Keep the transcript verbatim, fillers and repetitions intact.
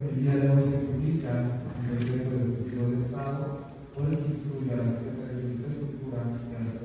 El día de hoy se publica el decreto ejecutivo de Estado por el que instruye a la Secretaría de Infraestructura y a la